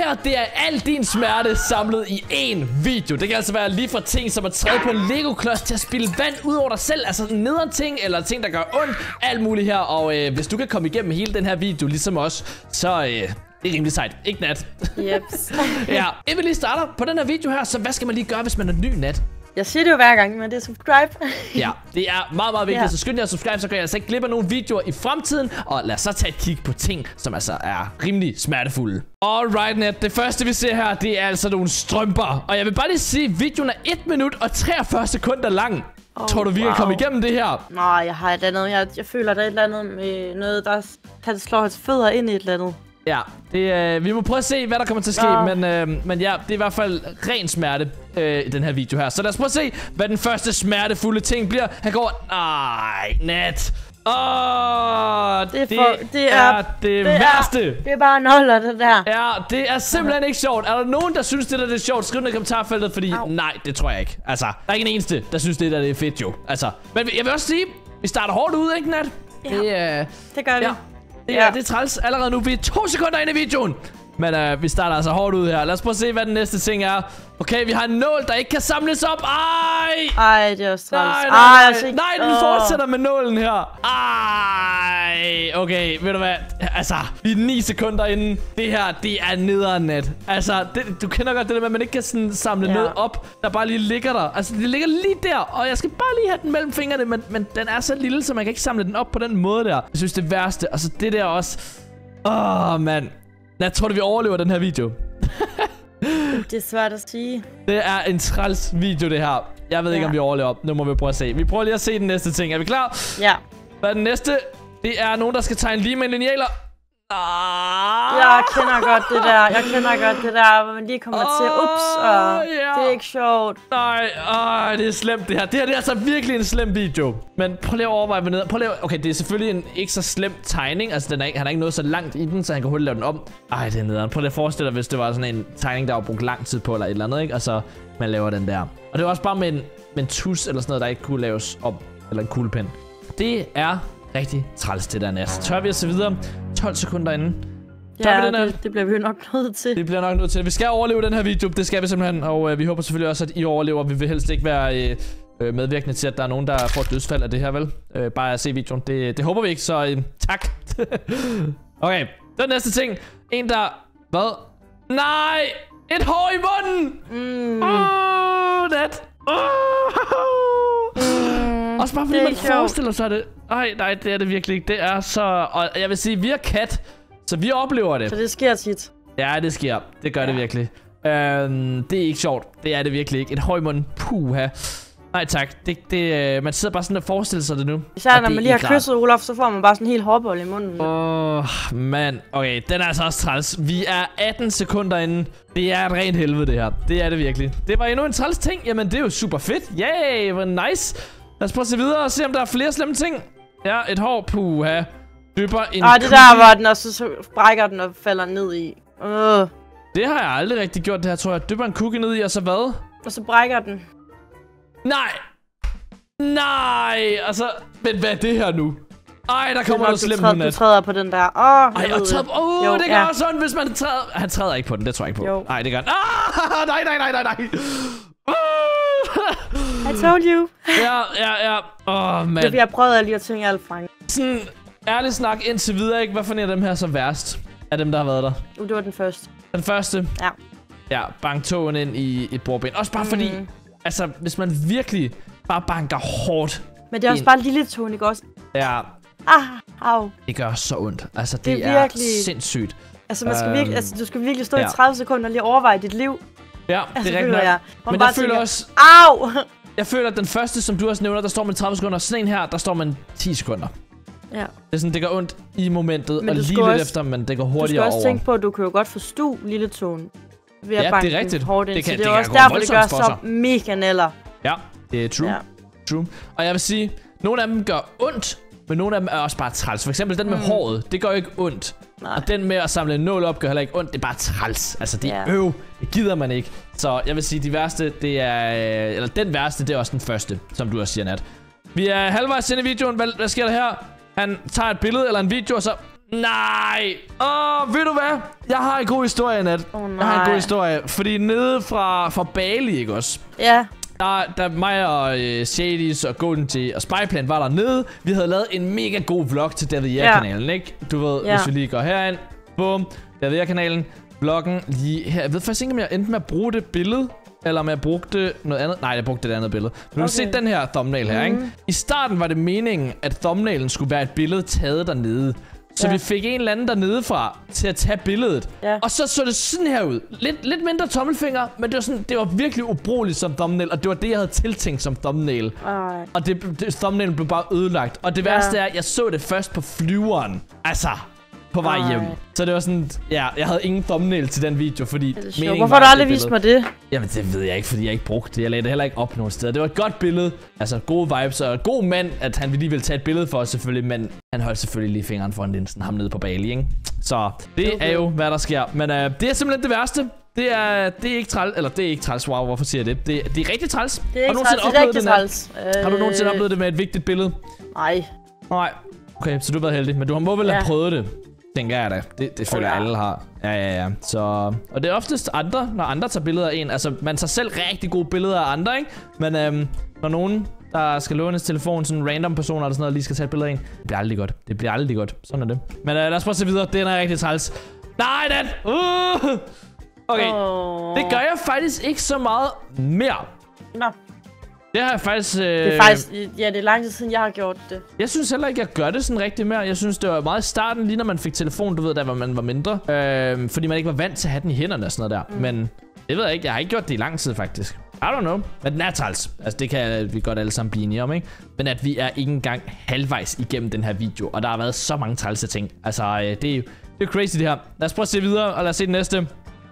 her, det er al din smerte samlet i én video. Det kan altså være lige fra ting som at træde på en Lego-klods til at spille vand ud over dig selv. Altså nederen ting, eller ting, der gør ondt. Alt muligt her. Og hvis du kan komme igennem hele den her video, ligesom os, så det er rimelig sejt. Ikke Nat? Jeps. Ja, inden vi lige starter på den her video her, så hvad skal man lige gøre, hvis man er ny, Nat? Jeg siger det jo hver gang, men det er subscribe. Ja, det er meget, meget vigtigt. Så skynd jer at subscribe, så kan jeg altså ikke glip af nogle videoer i fremtiden. Og lad os så tage et kig på ting, som altså er rimelig smertefulde. Alright, Nat. Det første, vi ser her, det er altså nogle strømper. Og jeg vil bare lige sige, at videoen er 1 minut og 43 sekunder lang. Tror du, vi kan komme igennem det her? Nej, jeg har et eller andet. Jeg føler, der er et eller andet med noget, der kan slå hans fødder ind i et eller andet. Ja, vi må prøve at se, hvad der kommer til at ske, men ja, det er i hvert fald ren smerte i den her video her. Så lad os prøve at se, hvad den første smertefulde ting bliver. Han går, nej, Nat. Det er det værste. Det er bare noller, det der. Ja, det er simpelthen ikke sjovt. Er der nogen, der synes, det der er sjovt? Skriv ned i kommentarfeltet, fordi nej, det tror jeg ikke. Altså, der er ikke en eneste, der synes, det der det er fedt jo. Altså, men jeg vil også sige, vi starter hårdt ud, ikke Nat? Ja, det gør vi. Ja, det er træls allerede nu. Vi er 2 sekunder inde i videoen. Men vi starter altså hårdt ud her. Lad os prøve at se, hvad den næste ting er. Okay, vi har en nål, der ikke kan samles op. Ej, det er også træls. Nej, den fortsætter med nålen her. Okay, ved du hvad? Altså, vi er 9 sekunder inden. Det her, det er nederen, Nat. Altså, du kender godt det der med, at man ikke kan sådan samle noget op, der bare lige ligger der. Altså, det ligger lige der, og jeg skal bare lige have den mellem fingrene, men den er så lille, så man kan ikke samle den op på den måde der. Jeg synes, det værste, altså det der også. Mand. Jeg tror, vi overlever den her video. Det er svært at sige. Det er en træls video, det her. Jeg ved ikke, om vi overlever. Nu må vi prøve at se. Vi prøver lige at se den næste ting. Er vi klar? Ja. Hvad er den næste? Det er nogen, der skal tegne lige med linealer. Jeg kender godt det der, hvor man lige kommer til, det er ikke sjovt. Nej, det er slemt det her. Det her det er altså virkelig en slem video. Men prøv lige at overveje med ned. Okay, det er selvfølgelig en ikke så slem tegning. Altså, han har ikke nået så langt i den, så han kan hurtigt lave den om. Det er nederen. Prøv lige at forestille dig, hvis det var sådan en tegning, der var brugt lang tid på, eller et eller andet, ikke? Og så man laver den der. Og det var også bare med en tus, eller sådan noget, der ikke kunne laves om. Eller en kuglepen. Det er rigtig træls det der, Nat. Tør vi at se videre? 12 sekunder inden. Det bliver vi nok nødt til. Det bliver nok nødt til. Vi skal overleve den her video. Det skal vi simpelthen. Og vi håber selvfølgelig også, at I overlever. Vi vil helst ikke være medvirkende til, at der er nogen, der får et dødsfald af det her, vel? Bare at se videoen. Det håber vi ikke, så tak. Okay, den næste ting. En der... Hvad? Nej! Et hår i munden! Nat! Også bare fordi man forestiller sig det. Nej, det er det virkelig ikke. Det er så... Og jeg vil sige, vi er kat, så vi oplever det. Så det sker tit. Ja, det sker. Det gør det virkelig. Det er ikke sjovt. Det er det virkelig ikke. Et hår i munden. Puha. Nej tak. Man sidder bare sådan og forestiller sig det nu. Især når man lige har kysset Olaf, så får man bare sådan en hel hårbold i munden. Mand. Okay, den er altså også træls. Vi er 18 sekunder inden. Det er et rent helvede, det her. Det er det virkelig. Det var endnu en træls ting. Jamen, det er jo super fedt. Yay, hvor nice. Lad os prøve at se videre og se, om der er flere slemme ting. Ja, et hår. Puha. Dypper en det der var den, og så brækker den og falder ned i. Det har jeg aldrig rigtig gjort, det her, tror jeg. Dypper en cookie ned i, og så hvad? Og så brækker den. Nej, altså... Men hvad er det her nu? Der kommer noget slemt nu, Nat. Du træder på den der. Det gør også sådan, hvis man træder... Han træder ikke på den, det tror jeg ikke på. Nej, det gør han. Nej. I told you. Ja. Man. Det vi har prøvet alle de her ting, alle fanger. Sådan, ærligt snak indtil videre, ikke? Hvad for en af dem her så værst? Af dem, der har været der? Det var den første. Den første? Ja. Ja, bank tåen ind i et bordben. Også bare fordi, altså, hvis man virkelig bare banker hårdt. Men det er også bare lille tåen, ikke også? Ja. Au. Det gør så ondt. Altså, det er virkelig sindssygt. Altså, man skal virkelig, du skal virkelig stå i 30 sekunder og lige overveje dit liv. Ja, det er rigtigt nok. Men jeg føler også... Au! Jeg føler, at den første, som du også nævner, der står man 30 sekunder. Sådan en her, der står man 10 sekunder. Ja. Det er sådan, det gør ondt i momentet, og lige lidt efter, men det går hurtigere over. Du skal også tænke på, at du kan jo godt forstå lille tåen. Ja, det er rigtigt. Det er også derfor, det gør så mega neller. Ja, det er true. Og jeg vil sige, nogle af dem gør ondt, men nogle af dem er også bare træls. For eksempel den med håret, det gør ikke ondt. Nej. Og den med at samle en nål op gør heller ikke ondt, det er bare træls. Altså det er det gider man ikke. Så jeg vil sige, de værste, det er... Eller den værste, det er også den første, som du også siger, Nat. Vi er halvvejs inde i videoen. Hvad sker der her? Han tager et billede eller en video, og så... Nej! Ved du hvad? Jeg har en god historie, Nat. Jeg har en god historie. Fordi nede fra Bali, ikke også? Ja. Der mig og Shadys og Golden Tea og Spyplant var dernede. Vi havde lavet en mega god vlog til David Jær-kanalen, ikke? Du ved, hvis vi lige går herind. Bum. David Jær-kanalen. Vloggen lige her. Jeg ved faktisk ikke, om jeg endte med at bruge det billede. Eller om jeg brugte noget andet. Nej, jeg brugte det andet billede. Men du kan se den her thumbnail her, ikke? I starten var det meningen, at thumbnailen skulle være et billede taget dernede. Så vi fik en eller anden dernede fra til at tage billedet. Og så det sådan her ud. Lidt mindre tommelfinger, men det var virkelig ubrugeligt som thumbnail. Og det var det, jeg havde tiltænkt som thumbnail. Og thumbnailen blev bare ødelagt. Og det værste er, at jeg så det først på flyveren. Altså, på vej hjem. Så det var sådan, jeg havde ingen thumbnail til den video, fordi hvorfor har du aldrig vist mig det? Jamen det ved jeg ikke, fordi jeg ikke brugte det. Jeg lagde det heller ikke op nogen steder. Det var et godt billede, altså gode vibes og god mand, at han lige ville tage et billede for os selvfølgelig, men han holdt selvfølgelig lige fingeren foran linsen, ham nede på Bali, ikke? Så det er jo, hvad der sker. Men det er simpelthen det værste. Det er ikke træls, eller det er ikke træls, wow, hvorfor siger jeg det? Det er rigtig træls. Det er ikke træls, det er rigtig træls. Har du nogensinde oplevet det med et vigtigt billede? Nej. Okay, så du har været heldig, men du må vel have prøvet det. Tænker jeg da. Det føler jeg alle har. Ja. Så, og det er oftest andre, når andre tager billeder af en. Altså, man tager selv rigtig gode billeder af andre, ikke? Men når nogen, der skal lånes telefon, sådan random personer eller sådan noget, lige skal tage et billede af en, det bliver aldrig godt. Det bliver aldrig godt. Sådan er det. Men lad os prøve at se videre. Det er rigtig træls. Nej, den! Okay. Det gør jeg faktisk ikke så meget mere. Nå. Det har jeg faktisk... Det er faktisk... Ja, det er lang tid siden, jeg har gjort det. Jeg synes heller ikke, jeg gør det sådan rigtig mere. Jeg synes, det var meget i starten, lige når man fik telefon, du ved, da man var mindre. Fordi man ikke var vant til at have den i hænderne og sådan noget der. Men det ved jeg ikke. Jeg har ikke gjort det i lang tid, faktisk. I don't know. Men den er træls. Altså, det kan vi godt alle sammen blive enige om, ikke? Men at vi er ikke engang halvvejs igennem den her video. Og der har været så mange trælse ting. Altså, det er jo crazy, det her. Lad os prøve at se videre, og lad os se det næste.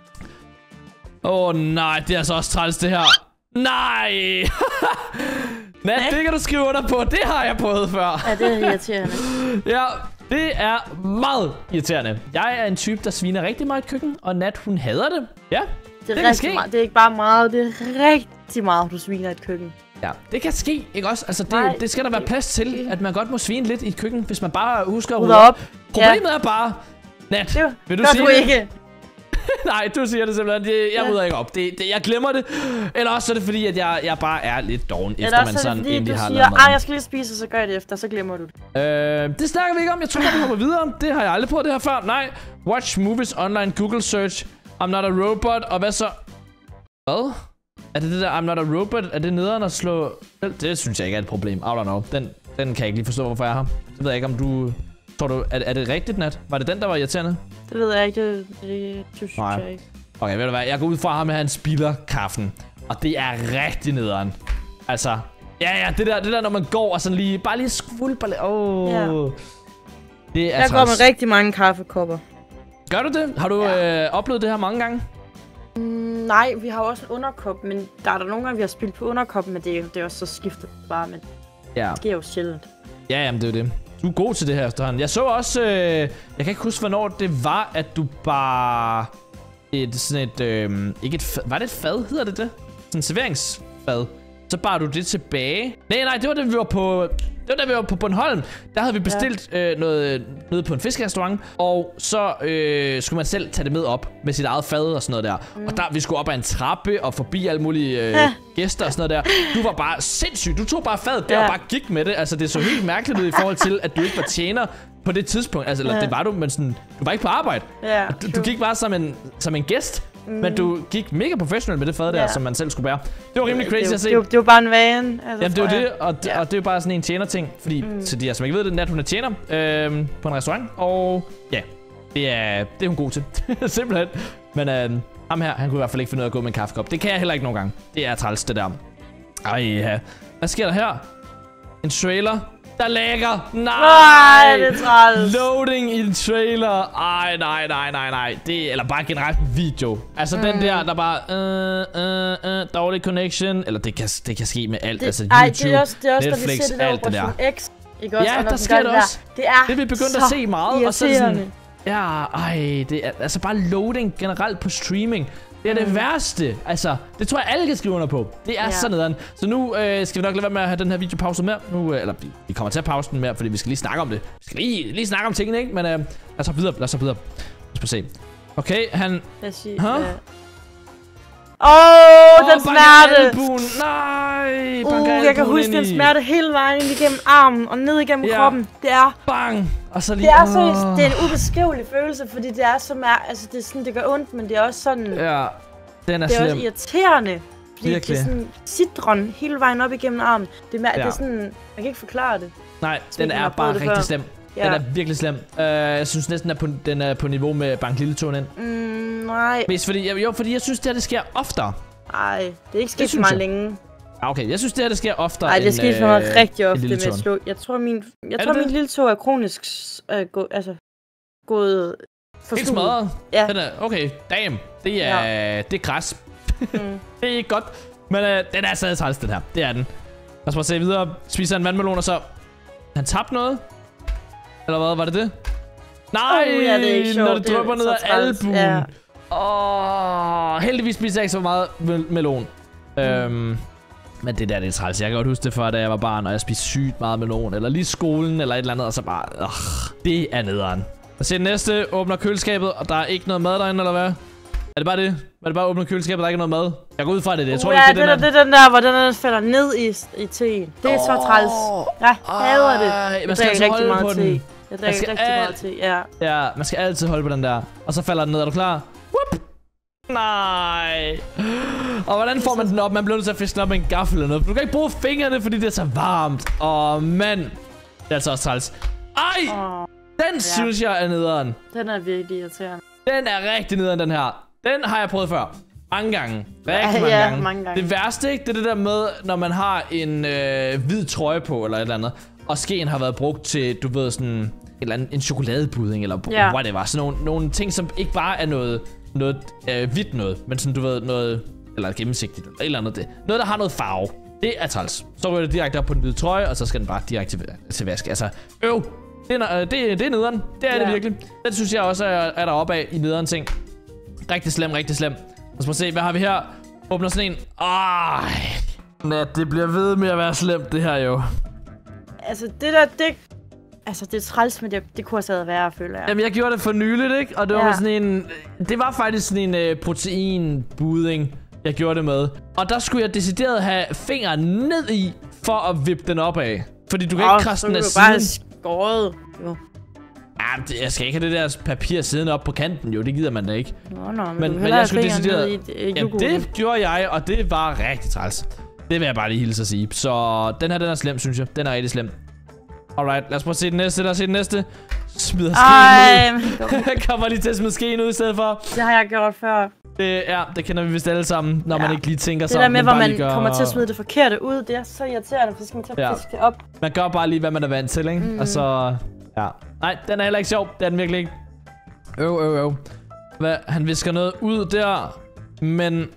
Nej, det er altså også træls, det her. Nej! Nat, det kan du skrive under på. Det har jeg prøvet før. Ja, det er irriterende. Ja, det er meget irriterende. Jeg er en type, der sviner rigtig meget i køkken, og Nat, hun hader det. Ja, det kan ske. Det er ikke bare meget, det er rigtig meget, du sviner i et køkken. Ja, det kan ske, ikke også? Altså, det skal der være plads til, at man godt må svine lidt i et køkken, hvis man bare husker at rydde op. Problemet er bare, Nat, vil du sige det? Ikke. Nej, du siger det simpelthen. Jeg rydder ikke op. Jeg glemmer det. Eller også er det fordi, at jeg bare er lidt doven, efter man sådan egentlig har lavet mad. Jeg skal lige spise, og så gør jeg det efter, så glemmer du det. Det snakker vi ikke om. Jeg tror, vi kommer videre. Det har jeg aldrig prøvet det her før. Nej. Watch movies online Google search. I'm not a robot. Og hvad så? Hvad? Er det der I'm not a robot? Er det nederen at slå? Det synes jeg ikke er et problem. I don't know. Den kan jeg ikke lige forstå, hvorfor jeg har. Det ved jeg ikke, om du... Tror du, er det rigtigt, Nat? Var det den, der var irriterende? Det ved jeg ikke. Det synes jeg ikke. Okay, ved du hvad? Jeg går ud fra ham, at han spilder kaffen. Og det er rigtig nederen. Altså, ja, det der, når man går og sådan lige, bare lige skvulper lidt. Det er jeg går med rigtig mange kaffekopper. Gør du det? Har du oplevet det her mange gange? Nej, vi har også en underkop, men der er nogle gange, vi har spildt på underkoppen, men det er også så skiftet bare, men det sker jo sjældent. Ja, jamen det er jo det. Du er god til det her efterhånden. Jeg så også, jeg kan ikke huske, hvornår det var, at du bare ikke et fad, var det et fad, hedder det det? Sådan et serveringsfad. Så bar du det tilbage. Nej, det var da vi var på Bornholm. Der havde vi bestilt noget på en fiskerestaurant. Og så skulle man selv tage det med op med sit eget fad og sådan noget der. Og der vi skulle op ad en trappe og forbi alle mulige gæster og sådan noget der. Du var bare sindssyg. Du tog bare fadet der og bare gik med det. Altså det så helt mærkeligt ud i forhold til, at du ikke var tjener på det tidspunkt. Altså eller det var du, men sådan, du var ikke på arbejde. Du gik bare som en gæst. Men du gik mega professionelt med det fad der, som man selv skulle bære. Det var rimelig crazy at se. Det var bare en vane. Altså, jamen det var det, og det er jo bare sådan en tjener-ting. Fordi, til de som ikke ved det, Nat, hun er tjener på en restaurant. Og ja, det er hun god til. Simpelthen. Men ham her, han kunne i hvert fald ikke finde ud af at gå med en kaffekop. Det kan jeg heller ikke nogen gange. Det er træls, det der. Ej, ja. Hvad sker der her? En trailer. Der lægger. Nej, det er træls. Loading i en trailer. Ej, nej. Det eller bare generelt en video. Altså den der bare dårlig connection, eller det kan ske med alt, altså YouTube, det er også Netflix, det alt det der. X, ikke også? Ja, der sker det også. Det er vi begyndt at se meget, og så sådan, ja, det er altså bare loading generelt på streaming. Det er det værste. Altså, det tror jeg alle kan skrive under på. Det er så nederen. Så nu skal vi nok lade være med at have den her video pauset mere. Nu, eller vi kommer til at pause den mere, fordi vi skal lige snakke om det. Vi skal lige snakke om tingene, ikke? Men lad os videre. Lad os se. Okay, han... Lad os sige... den smerte! Nej! Jeg kan huske den smerte hele vejen ind igennem armen og ned igennem kroppen. Det er... Bang! Og så lige... Det er seriøst, det er en ubeskrivelig følelse, fordi det er så altså det er sådan, det gør ondt, men det er også sådan... Ja, den er det er slem. også irriterende. Fordi virkelig. Det er sådan sidron hele vejen op igennem armen. Det er sådan... Jeg kan ikke forklare det. Nej, den er bare rigtig slem. Den er virkelig slem. Jeg synes næsten, den er på niveau med bank lille tåen ind. Nej. Mest fordi jeg synes, det sker oftere. Nej, det er ikke sket så meget længe. Okay, jeg synes, det sker oftere. Nej, det sker for mig rigtig ofte med at slå. Jeg tror, min lille tå er kronisk gået for helt smadret? Ja. Den er, okay, damn. Det er græs. Det er ikke godt. Men den er stadig træls, den her. Det er den. Lad os bare se videre. Spiser en vandmelon, og så... Han tabte noget? Eller hvad? Var det det? Nej! Det er ikke sjovt. Når det drypper ned af albuen. Ja. Heldigvis spiser jeg ikke så meget melon. Men det er træls. Jeg kan godt huske det før, da jeg var barn, og jeg spiste sygt meget melon. Eller lige skolen, eller et eller andet, og så bare... det er nederen. Og se den næste. Åbner køleskabet, og der er ikke noget mad derinde, eller hvad? Er det bare det? Er det bare åbner køleskabet, der er ikke noget mad? Jeg går ud fra det. Jeg tror ikke, det er den der, hvor den falder ned i teen. Det er så træls. Jeg hader det. Man skal altså holde på den. Jeg drikker rigtig meget te, ja. Ja, man skal altid holde på den der. Og så falder den ned. Er du klar? Whoop! Nej. Og hvordan får man den op? Man bliver nødt til at fiske den op med en gaffel eller noget. Du kan ikke bruge fingrene, fordi det er så varmt. Mand. Det er altså også træls. Ej! Den synes jeg er nederen. Den er virkelig irriterende. Den er rigtig nederen, den her. Den har jeg prøvet før. Mange gange. Rigtig mange gange. Det værste, ikke? Det er det der med, når man har en hvid trøje på, eller et eller andet. Og skeen har været brugt til, du ved, sådan en chokoladebudding, eller whatever. Sådan nogle ting, som ikke bare er noget hvidt noget, men sådan, du ved, noget, eller gennemsigtigt, eller et eller andet. Noget, der har noget farve. Det er træls. Så ryger det direkte op på den hvide trøje, og så skal den bare direkte til vask. Altså, det er nederen. Det er det virkelig. Den synes jeg også er deroppe af i nederen ting. Rigtig slem, rigtig slem. Lad os se, hvad har vi her? Åbner sådan en. Det bliver ved med at være slemt, det her jo. Altså, det der, det er træls, men det kunne også have været, føler jeg. Jamen, jeg gjorde det for nyligt, ikke? Og det var sådan en... Det var faktisk sådan en proteinbudding, jeg gjorde det med. Og der skulle jeg decideret have fingeren ned i, for at vippe den op af. Fordi du kan ikke krasse den af siden. Bare have skåret, jo. Ja, jeg skal ikke have det der papir siddende op på kanten, jo. Det gider man da ikke. Men jeg skulle decideret... Jamen, det gjorde jeg, og det var rigtig træls. Det vil jeg bare lige hilse at sige. Så den her, den er slem, synes jeg. Den er rigtig slem. Alright, lad os prøve at se den næste. Lad os se den næste. Smider skeen ud. Jeg kommer lige til at smide skeen ud i stedet for. Det har jeg gjort før. Det kender vi vist alle sammen, når man ikke lige tænker sig. Det der med, hvor man kommer til at smide det forkerte ud, det er så irriterende, for så skal man til at fiske det op. Man gør bare lige, hvad man er vant til, ikke? Og så... Ja. Nej, den er heller ikke sjov. Det er den virkelig ikke. Hvad? Han visker noget ud der. Men...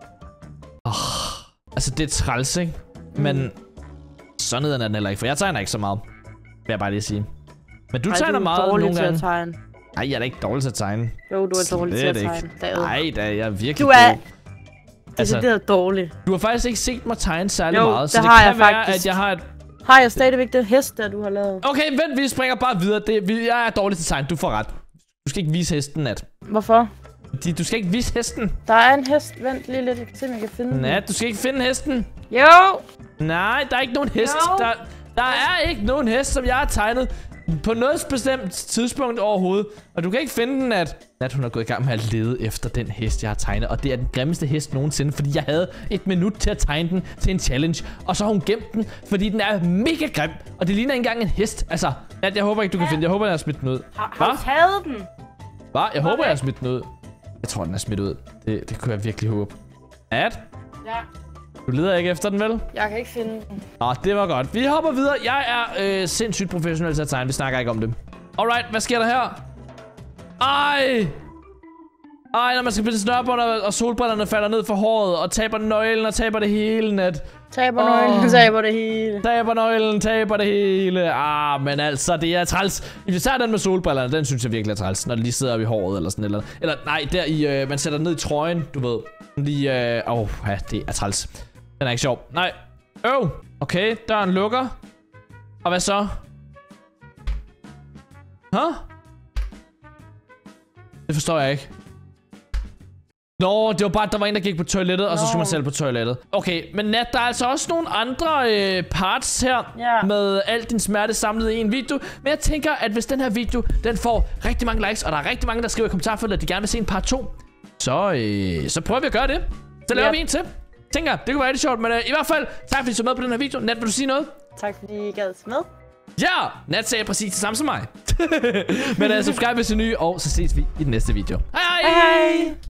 altså, det er træls, ikke? Men... Så nederen er den heller ikke, for jeg tegner ikke så meget. Vil jeg bare lige sige. Men du tegner meget nogle gange. Du er dårlig til at tegne. Nej, jeg er da ikke dårlig til at tegne. Jo, du er dårlig til at tegne. Nej, da jeg er virkelig du er decideret dårlig. Du har faktisk ikke set mig tegne særlig meget, så det kan være, at jeg har et... Har jeg stadigvæk det hest, der du har lavet? Okay, vent, vi springer bare videre. Jeg er dårlig til at tegne, du får ret. Du skal ikke vise hesten, Nat. Hvorfor? Du skal ikke vise hesten. Der er en hest. Vent lige lidt, jeg kan se, om jeg kan finde den. Nat, du skal ikke finde hesten. Jo! Nej, der er ikke nogen hest. Der er ikke nogen hest, som jeg har tegnet på noget bestemt tidspunkt overhovedet. Og du kan ikke finde den, at hun er gået i gang med at lede efter den hest, jeg har tegnet. Og det er den grimmeste hest nogensinde, fordi jeg havde 1 minut til at tegne den til en challenge. Og så har hun gemt den, fordi den er mega grim. Og det ligner ikke engang en hest. Altså, jeg håber ikke, du kan finde den. Jeg håber, jeg har smidt den ud. Har du taget den? Hvad? Jeg håber, jeg har smidt den ud. Jeg tror, den er smidt ud. Det kunne jeg virkelig håbe. Ja. Du leder ikke efter den, vel? Jeg kan ikke finde den. Det var godt. Vi hopper videre. Jeg er sindssygt professionel til at tegne. Vi snakker ikke om det. Alright, hvad sker der her? Ej! Ej, når man skal blive snørbånd, og solbrillerne falder ned for håret, og taber nøglen, og taber det hele, Nat. Taber nøglen, taber det hele. Taber nøglen, taber det hele. Men altså, det er træls. Især den med solbrillerne, den synes jeg virkelig er træls, når det lige sidder op i håret, eller sådan eller. Eller nej, der i, man sætter ned i trøjen, du ved. Lige, ja, det er træls. Den er ikke sjov. Nej. Okay, døren lukker. Og hvad så? Det forstår jeg ikke. Nå, det var bare, at der var en, der gik på toilettet, og så skulle man selv på toilettet. Okay, men Nat, der er altså også nogle andre parts her, med al din smerte samlet i en video. Men jeg tænker, at hvis den her video, den får rigtig mange likes, og der er rigtig mange, der skriver i kommentarfeltet, at de gerne vil se en part 2, så prøver vi at gøre det. Så laver vi en til. Tænker, det kunne være rigtig sjovt, men i hvert fald, tak fordi I så med på den her video. Nat, vil du sige noget? Tak fordi I gad med. Ja, Nat sagde præcis det samme som mig. Men subscribe hvis I er nye, og så ses vi i den næste video. Hej hej! Hej hej!